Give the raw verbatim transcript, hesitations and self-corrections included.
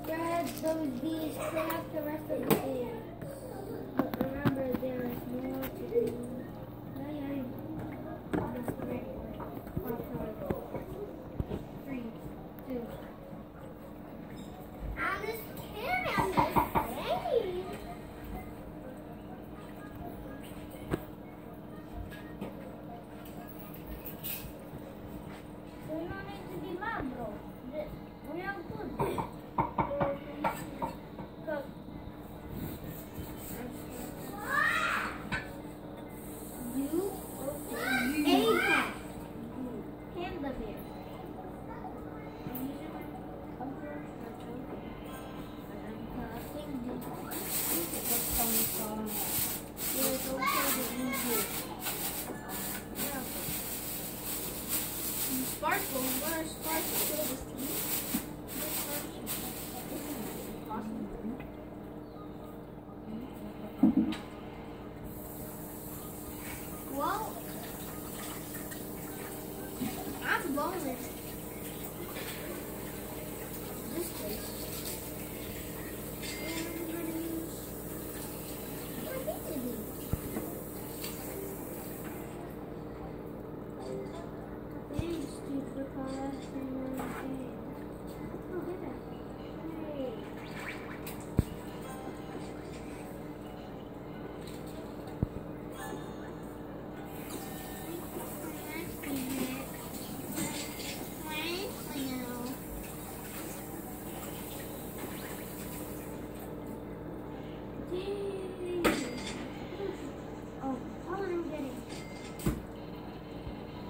spread those bees throughout the rest of the day. But remember, there is more to do. Yeah, yeah, that's correct. Five, four, three, two.